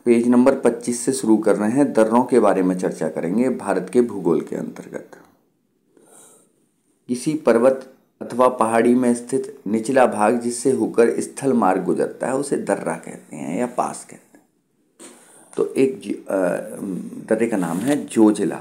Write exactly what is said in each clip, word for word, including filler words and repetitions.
Page number पच्चीस से शुरू कर रहे हैं। दर्रों के बारे में चर्चा करेंगे। भारत के भूगोल के अंतर्गत किसी पर्वत अथवा पहाड़ी में स्थित निचला भाग जिससे होकर स्थल मार्ग गुजरता है उसे दर्रा कहते हैं या पास कहते हैं। तो एक दर्रे का नाम है जोजिला।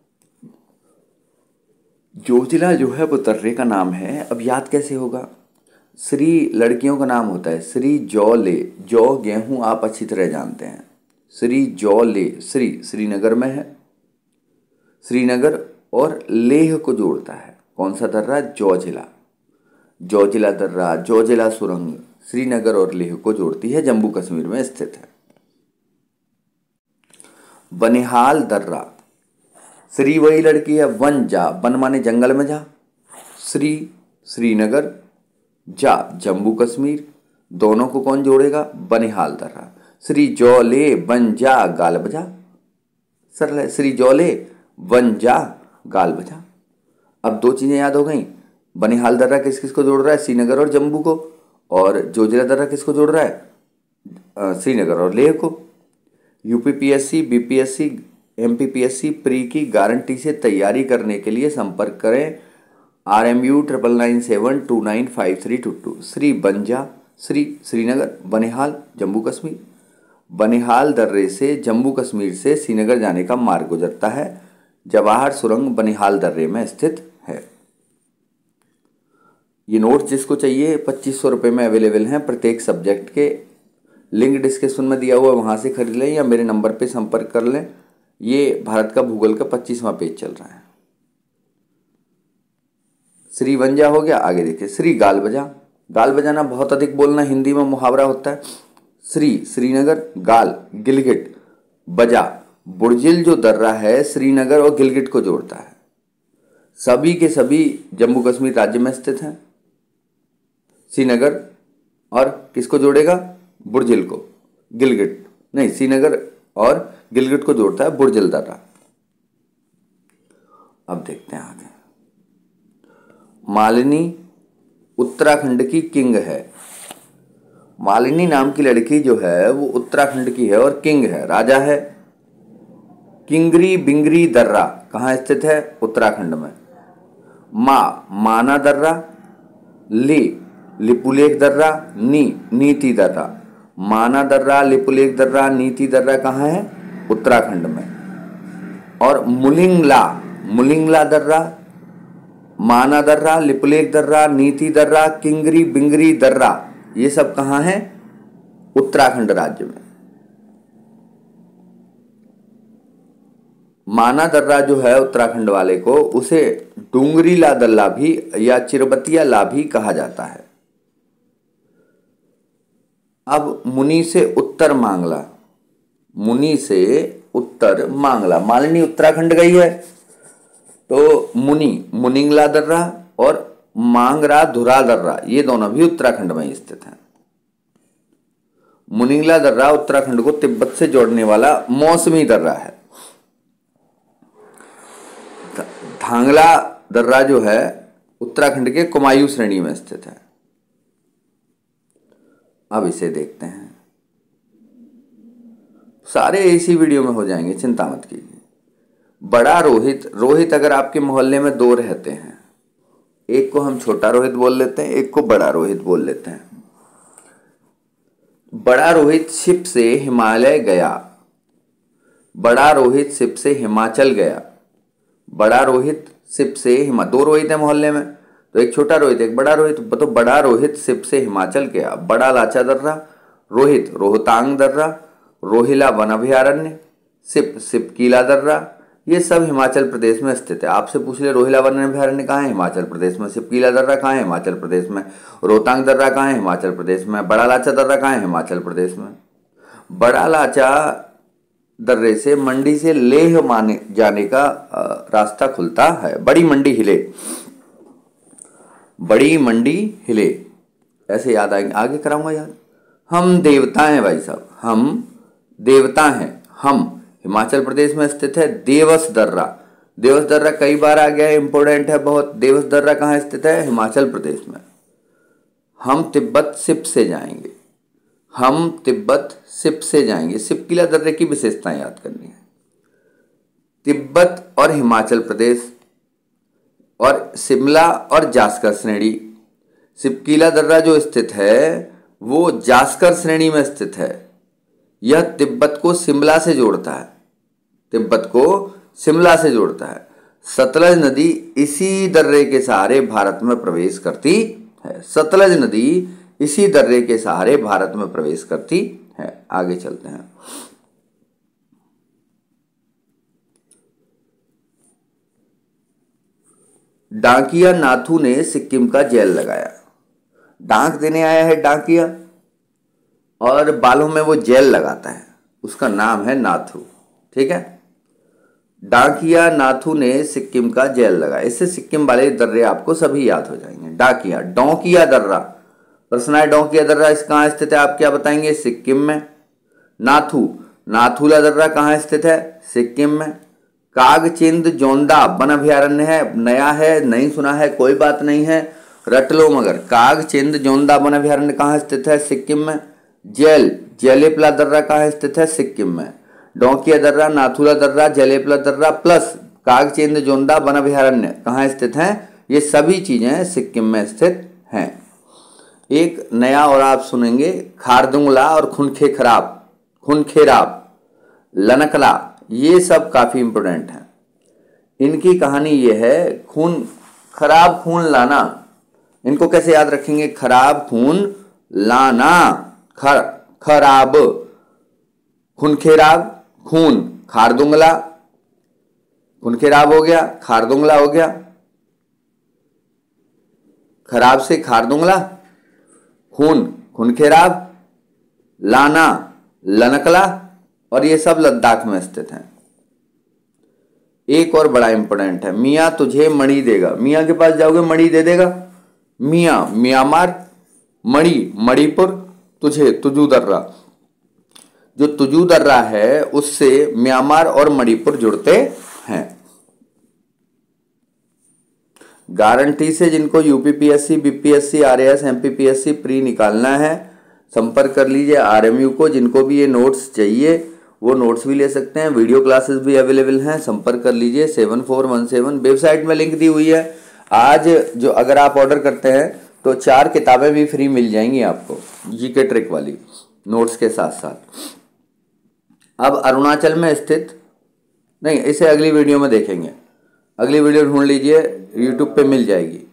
जोजिला जो है वो दर्रे का नाम है। अब याद कैसे होगा? श्री लड़कियों का नाम होता है श्री जौ ले। जौ गेहूं आप अच्छी तरह जानते हैं। श्री जौ ले, श्री श्रीनगर में है। श्रीनगर और लेह को जोड़ता है कौन सा दर्रा? जोजिला। जोजिला दर्रा, जोजिला सुरंग श्रीनगर और लेह को जोड़ती है, जम्मू कश्मीर में स्थित है। बनिहाल दर्रा, श्री वही लड़की है, वन जा, वन माने जंगल में जा, श्री श्रीनगर, जा जम्मू कश्मीर, दोनों को कौन जोड़ेगा? बनिहाल दर्रा। श्री जौले वन जा गाल बजा, सरल है। श्री जौले वन जा गाल बजा। अब दो चीजें याद हो गई। बनिहाल दर्रा किस किस को जोड़ रहा है? श्रीनगर और जम्मू को। और जोजिला दर्रा किसको जोड़ रहा है? श्रीनगर और लेह को। यूपीपीएससी, बीपीएससी, एमपीपीएससी प्री की गारंटी से तैयारी करने के लिए संपर्क करें R M U triple nine seven two nine five three two two. श्री बंजा, श्री श्रीनगर, बनिहाल जम्मू कश्मीर। बनिहाल दर्रे से जम्मू कश्मीर से श्रीनगर जाने का मार्ग गुजरता है। जवाहर सुरंग बनिहाल दर्रे में स्थित है। ये नोट जिसको चाहिए पच्चीस सौ रुपये में अवेलेबल हैं प्रत्येक सब्जेक्ट के। लिंक डिस्क्रिप्शन में दिया हुआ है, वहाँ से खरीद लें या मेरे नंबर पे संपर्क कर लें। ये भारत का भूगोल का पच्चीसवां पेज चल रहा है। श्री बंजा हो गया। आगे देखिए श्री गाल बजा। गाल बजाना बहुत अधिक बोलना, हिंदी में मुहावरा होता है। श्री श्रीनगर, गाल गिलगिट, बजा बुर्जिल जो दर्रा है श्रीनगर और गिलगिट को जोड़ता है। सभी के सभी जम्मू कश्मीर राज्य में स्थित हैं। श्रीनगर और किसको जोड़ेगा? बुर्जिल को। गिलगिट नहीं, श्रीनगर और गिलगिट को जोड़ता है बुर्जिल दर्रा। अब देखते हैं आगे। मालिनी उत्तराखंड की किंग है। मालिनी नाम की लड़की जो है वो उत्तराखंड की है और किंग है, राजा है। किंगरी बिंगरी दर्रा कहाँ स्थित है? उत्तराखंड में। मा माना दर्रा, ली लिपुलेख दर्रा, नी नीति दर्रा। माना दर्रा, लिपुलेख दर्रा, नीति दर्रा कहाँ है? उत्तराखंड में। और मुलिंगला मुलिंगला दर्रा, माना दर्रा, लिपुलेख दर्रा, नीति दर्रा, किंगरी बिंगरी दर्रा, ये सब कहाँ है? उत्तराखंड राज्य में। माना दर्रा जो है उत्तराखंड वाले को, उसे डूंगरीला दर्रा भी या चिरबतिया ला भी कहा जाता है। अब मुनि से उत्तर मांगला, मुनि से उत्तर मांगला। मालिनी उत्तराखंड गई है तो मुनि मुनिंगला दर्रा और मांगरा धुरा दर्रा ये दोनों भी उत्तराखंड में ही स्थित हैं। मुनिंगला दर्रा उत्तराखंड को तिब्बत से जोड़ने वाला मौसमी दर्रा है। धांगला दर्रा जो है उत्तराखंड के कुमायूं श्रेणी में स्थित है। अब इसे देखते हैं। सारे इसी वीडियो में हो जाएंगे, चिंता मत कीजिए। बड़ा रोहित, रोहित अगर आपके मोहल्ले में दो रहते हैं, एक को हम छोटा रोहित बोल लेते हैं, एक को बड़ा रोहित बोल लेते हैं। बड़ा रोहित शिप से हिमालय गया। बड़ा रोहित शिप से हिमाचल गया। बड़ा रोहित शिप से हिमा दो रोहित है मोहल्ले में, तो एक छोटा रोहित एक बड़ा रोहित। तो बड़ा रोहित शिप से हिमाचल गया। बड़ा लाचा दर्रा, रोहित रोहतांग दर्रा, रोहिला वन अभयारण्य, सिप सिपकीला दर्रा, ये सब हिमाचल प्रदेश में स्थित है। आपसे पूछ ले रोहिला वन अभयारण्य कहाँ है? हिमाचल प्रदेश में। सिपकीला दर्रा कहाँ है? हिमाचल प्रदेश में। रोहतांग दर्रा कहाँ है? हिमाचल प्रदेश में। बड़ा लाचा दर्रा कहाँ है? हिमाचल प्रदेश में। बड़ा लाचा दर्रे से मंडी से लेह माने जाने का रास्ता खुलता है। बड़ी मंडी हिले, बड़ी मंडी हिले, ऐसे याद आएंगे। आगे कराऊंगा याद। हम देवता हैं भाई साहब, हम देवता हैं। हम हिमाचल प्रदेश में स्थित है। देवस दर्रा, देवस दर्रा कई बार आ गया है, इंपोर्टेंट है बहुत। देवस दर्रा कहाँ स्थित है? हिमाचल प्रदेश में। हम तिब्बत शिप से जाएंगे। हम तिब्बत सिप से जाएंगे। सिपकीला दर्रे की विशेषताएं याद करनी है। तिब्बत और हिमाचल प्रदेश और शिमला और जास्कर श्रेणी। सिपकीला दर्रा जो स्थित है वो जास्कर श्रेणी में स्थित है। यह तिब्बत को शिमला से जोड़ता है, तिब्बत को शिमला से जोड़ता है। सतलज नदी इसी दर्रे के सहारे भारत में प्रवेश करती है। सतलज नदी इसी दर्रे के सहारे भारत में प्रवेश करती है। आगे चलते हैं। डाकिया नाथू ने सिक्किम का जेल लगाया। डाक देने आया है डाकिया और बालों में वो जेल लगाता है, उसका नाम है नाथू। ठीक है, डाकिया नाथू ने सिक्किम का जेल लगाया। इससे सिक्किम वाले दर्रे आपको सभी याद हो जाएंगे। डाकिया, डोंकिया दर्रा, प्रश्न है डोंकिया दर्रा इस कहाँ स्थित है, आप क्या बताएंगे, सिक्किम में। नाथू, नाथूला दर्रा कहाँ स्थित है, सिक्किम में। कागचिंद जोंदा वन अभ्यारण्य है, नया है, नहीं सुना है, कोई बात नहीं है, रट लो मगर। कागचिंद जोंदा वन अभ्यारण्य कहाँ स्थित है, सिक्किम में। जेल, जेलेपला दर्रा कहाँ स्थित है, सिक्किम में। डोंकिया दर्रा, नाथूला दर्रा, जेलेपला दर्रा प्लस कागचिंद जोंदा वन अभ्यारण्य कहाँ स्थित हैं, ये सभी चीजें सिक्किम में स्थित हैं। एक नया और आप सुनेंगे, खारदुंगला और खुनखे खराब, खुनखेराब, लनकला, ये सब काफी इंपोर्टेंट है। इनकी कहानी ये है, खून खराब खून लाना, इनको कैसे याद रखेंगे, खराब खून लाना, खर खराब, खुनखेराब, खून, खारदुंगला, खुनखेराब हो गया, खारदुंगला हो गया, खराब से खारदुंगला, खून खुनखेराब, लाना लनकला, और ये सब लद्दाख में स्थित हैं। एक और बड़ा इंपोर्टेंट है, मियाँ तुझे मणि देगा। मियाँ के पास जाओगे मणि दे देगा। मियाँ म्यांमार, मणि मणिपुर, तुझे तुजू दर्रा, जो तुजू दर्रा है उससे म्यांमार और मणिपुर जुड़ते हैं। गारंटी से जिनको UPPSC, BPSC, RAS, MPPSC pre निकालना है संपर्क कर लीजिए आरएमयू को। जिनको भी ये नोट्स चाहिए वो नोट्स भी ले सकते हैं, वीडियो क्लासेस भी अवेलेबल हैं, संपर्क कर लीजिए seven four one seven. Website में लिंक दी हुई है। आज जो अगर आप ऑर्डर करते हैं तो चार किताबें भी फ्री मिल जाएंगी आपको, जीके ट्रिक वाली नोट्स के साथ साथ। अब अरुणाचल में स्थित, नहीं इसे अगली वीडियो में देखेंगे, अगली वीडियो ढूंढ लीजिए यूट्यूब पे मिल जाएगी।